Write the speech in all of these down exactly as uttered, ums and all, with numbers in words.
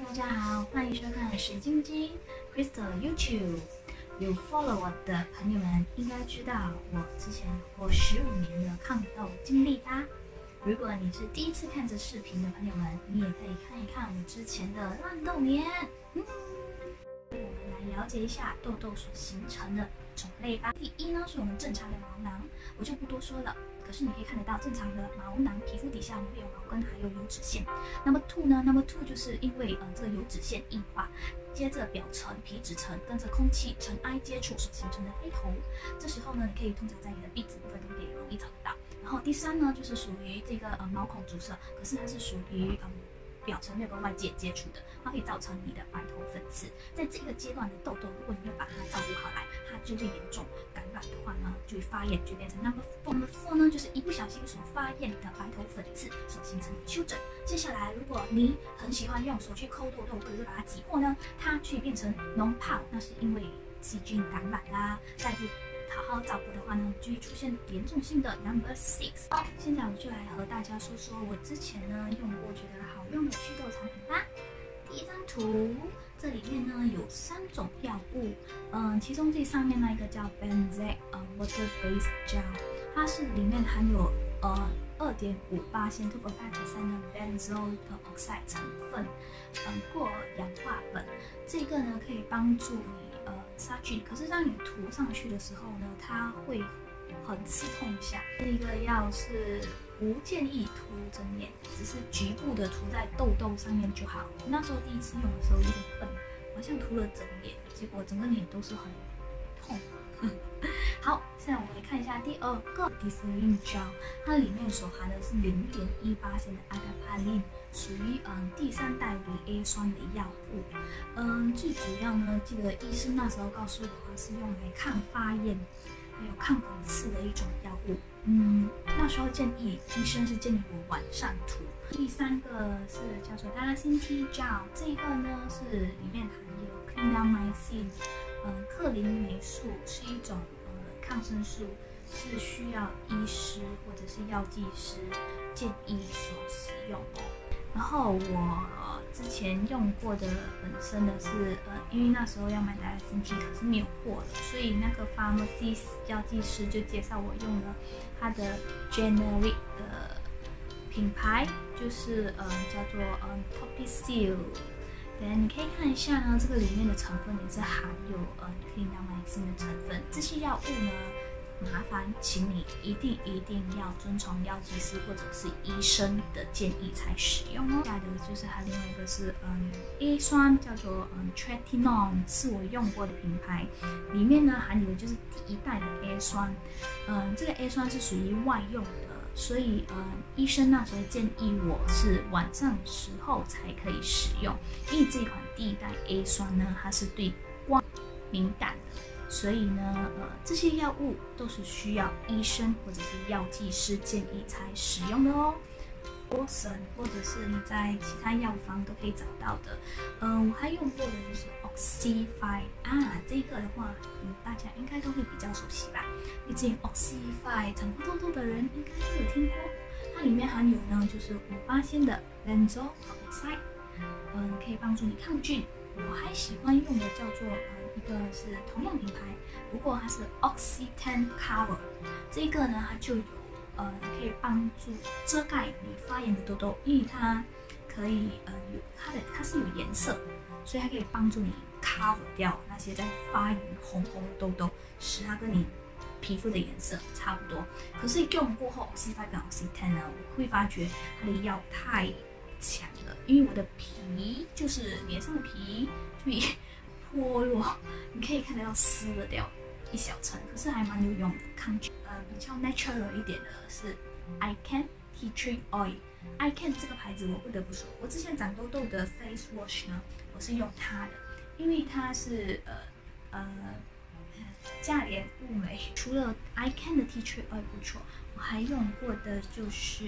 大家好，欢迎收看水晶晶 Crystal YouTube。有 follow 我的朋友们应该知道，我之前有过十五年的抗痘经历吧。如果你是第一次看这视频的朋友们，你也可以看一看我之前的烂痘年。嗯，我们来了解一下痘痘所形成的种类吧。第一呢，是我们正常的毛囊，我就不多说了。可是你可以看得到，正常的毛囊皮肤底下会有毛根，还有油脂腺。那么 two 呢？那么 two 就是因为呃这个油脂腺硬化，接着表层皮脂层跟着空气尘埃接触所形成的黑头。这时候呢，你可以通常在你的鼻子部分都可以容易找得到。然后第三呢，就是属于这个呃毛孔阻塞，可是它是属于嗯。表层没有跟外界接触的，它可以造成你的白头粉刺。在这个阶段的痘痘，如果你没有把它照顾好来，它就会严重感染的话呢，就会发炎，就变成 number four。number four 呢，就是一不小心所发炎的白头粉刺所形成的丘疹。接下来，如果你很喜欢用手去抠痘痘，或者是把它挤破呢，它去变成脓疱，那是因为细菌感染啦。再不好好照顾的话呢，就会出现严重性的 number six。好，现在我就来和大家说说我之前呢用过觉得好用的祛痘产品吧。第一张图，这里面呢有三种药物，嗯，其中最上面那一个叫 Benzac 呃 Water Based Gel， 它是里面含有呃 二点五八千 two point five percent 的 benzoyl peroxide 成分，嗯，过氧化苯，这个呢可以帮助你。呃，杀菌，可是当你涂上去的时候呢，它会很刺痛一下。这个药是不建议涂整脸，只是局部的涂在痘痘上面就好。那时候第一次用的时候有点笨，好像涂了整脸，结果整个脸都是很痛。好，现在我们来看一下第二个 Differin Gel， 它里面所含的是零点一八的 Adapalene， 属于嗯第三代维 A 酸的药物。嗯，最主要呢，记得医生那时候告诉我，它是用来抗发炎还有抗粉刺的一种药物。嗯，那时候建议医生是建议我晚上涂。第三个是叫做 Dalasine T Gel， 这个呢是里面含有 clindamycin。嗯，克林霉素是一种呃抗生素，是需要医师或者是药剂师建议所使用的。然后我之前用过的本身的是呃，因为那时候要买Dalasine T，可是没有货了，所以那个 pharmacist 药剂师就介绍我用了它的 generic 的品牌，就是呃叫做嗯 Topicil。对，你可以看一下呢，这个里面的成分也是含有呃 clindamycin 的成分。这些药物呢，麻烦请你一定一定要遵从药剂师或者是医生的建议才使用哦。下的就是它另外一个是嗯 A 酸，叫做嗯 Tretinoin， 是我用过的品牌，里面呢含有的就是第一代的 A 酸。嗯，这个 A 酸是属于外用的。所以，呃，医生那时候建议我是晚上时候才可以使用，因为这一款第一代 A 酸呢，它是对光敏感的，所以呢，呃，这些药物都是需要医生或者是药剂师建议才使用的哦。波神或者是你在其他药房都可以找到的。嗯、呃，我还用过的就是 Oxyfy 啊，这个的话，嗯，大家应该都会比较熟悉吧。毕竟 Oxyfy 长过痘痘的人应该都有听过。它里面含有呢就是五八千的 benzoyl peroxide， 嗯，可以帮助你抗菌。我还喜欢用的叫做呃一个是同样品牌，不过它是 Oxyten Cover， 这个呢它就有。呃，可以帮助遮盖你发炎的痘痘，因为它可以呃有它的它是有颜色，所以它可以帮助你 cover 掉那些在发炎红红的痘痘，使它跟你皮肤的颜色差不多。可是用过后 ，Oxyfy 跟 Oxyten 呢，我会发觉它的药太强了，因为我的皮就是脸上的皮就会脱落，你可以看得到撕了掉一小层，可是还蛮有用的，抗菌。呃，比较 natural 一点的是 I Can Tea Tree Oil。I Can 这个牌子我不得不说，我之前长痘痘的 face wash 呢，我是用它的，因为它是呃呃价廉物美。除了 I Can 的 Tea Tree Oil 不错，我还用过的就是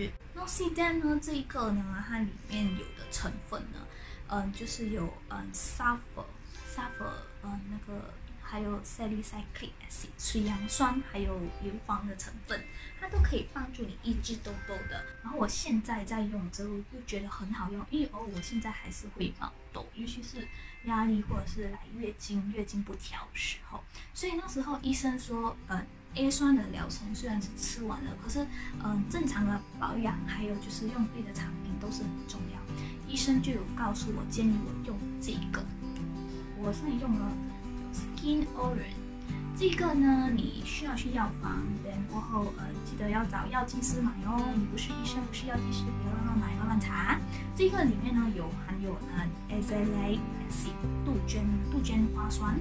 Nocidan 呢，这一个呢，它里面有的成分呢，嗯、呃，就是有嗯 sulfur sulfur 嗯、呃、那个。 还有 salicylic acid 水杨酸，还有硫磺的成分，它都可以帮助你抑制痘痘的。然后我现在在用之后又觉得很好用，因为哦，我现在还是会冒痘，尤其是压力或者是来月经、月经不调的时候。所以那时候医生说，呃 A 酸的疗程虽然是吃完了，可是嗯、呃，正常的保养还有就是用对的产品都是很重要。医生就有告诉我，建议我用这个，我现在用了 Skin Orange。这个呢，你需要去药房，等过后呃记得要找药剂师买哦。你不是医生，不是药剂师，不要乱乱买、乱乱查。这个里面呢有含有呃 azelaic acid 杜鹃杜鹃花酸。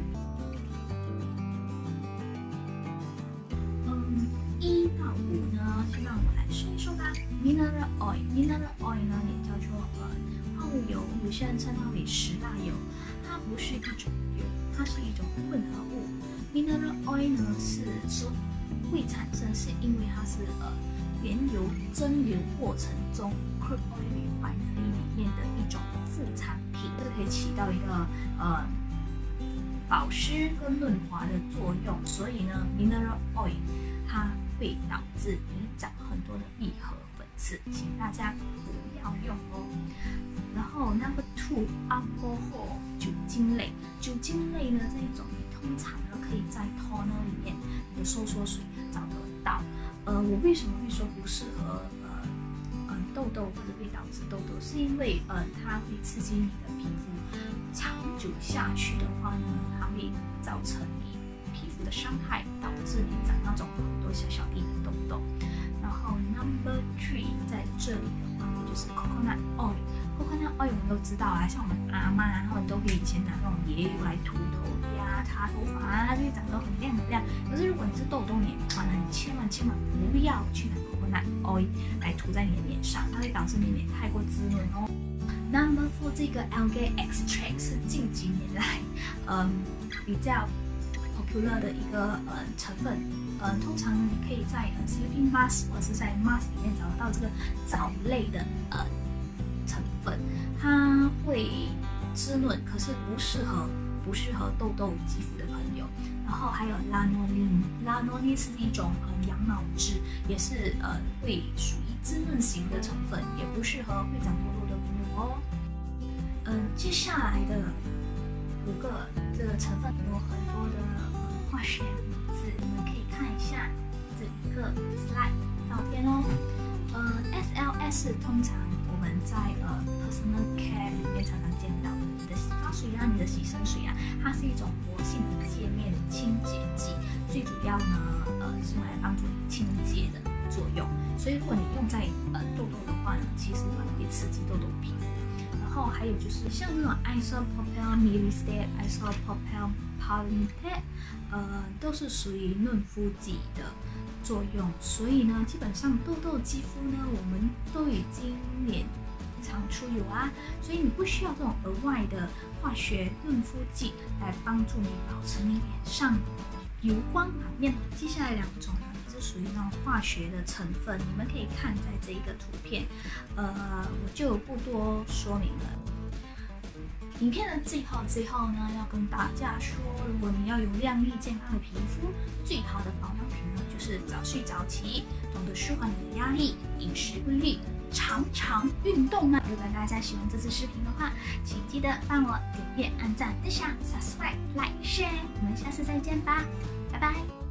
一到五呢，先让我来说一说吧。Mineral oil，mineral oil 呢也叫做呃矿物油，有些人称它为石蜡油。它不是一种油，它是一种混合物。Mineral oil 呢是说会产生，是因为它是呃原油蒸馏过程中 crude oil refinery 里面的一种副产品，这可以起到一个呃保湿跟润滑的作用。所以呢 ，mineral oil 它会导致你长很多的闭合粉刺，请大家不要用哦。然后 number two alcohol 酒精类，酒精类呢这一种你通常呢可以在 toner 里面你的收缩水找得到。呃，我为什么会说不适合呃呃痘痘或者会导致痘痘，是因为呃它会刺激你的皮肤，长久下去的话呢，它会造成你皮肤的伤害，导致你长那种很多小小粒的痘痘。然后 number three 在这里的话呢，就是 coconut oil。coconut oil 我们都知道啊，像我们阿嬷他们都会以前拿那种椰油来涂头呀、擦头发啊，它就会长得很亮很亮。可是如果你是痘痘脸的话呢，你千万千万不要去拿 coconut oil 来涂在你的脸上，它会导致你脸太过滋润哦。Number four 这个 algae extract 是近几年来嗯比较popular 的一个呃成分。呃，通常你可以在呃 sleeping mask 或者是在 mask 里面找得到这个藻类的呃成分，它会滋润，可是不适合不适合痘痘肌肤的朋友。然后还有 lanolin，lanolin 是一种呃羊毛脂，也是呃会属于滋润型的成分，也不适合会长痘痘的朋友哦。嗯、呃，接下来的五个这个成分有很多的呃化学名字，你们可以看一下这一个 slide 照片哦。呃 ，S L S 通常我们在呃 personal care 里面常常见到的，你的洗发水啊，你的洗身水啊，它是一种活性的界面清洁剂，最主要呢呃是用来帮助你清洁的作用。所以如果你用在呃痘痘的话呢，其实反而会刺激痘痘皮肤。然后还有就是像这种 isopropyl methacrylate、isopropyl palmitate， 呃，都是属于润肤剂的作用。所以呢，基本上痘痘肌肤呢，我们都已经脸常出油啊，所以你不需要这种额外的化学润肤剂来帮助你保持你脸上油光满面。接下来两种呢，是属于那种化学的成分，你们可以看在这一个图片，呃，我就不多说明了。影片的最后最后呢，要跟大家说，如果你要有亮丽健康的皮肤，最好的保养品呢，就是早睡早起，懂得舒缓你的压力，饮食规律，常常运动呢。如果大家喜欢这次视频的话，请记得帮我点阅、按赞、分享、subscribe、like、share。我们下次再见吧，拜拜。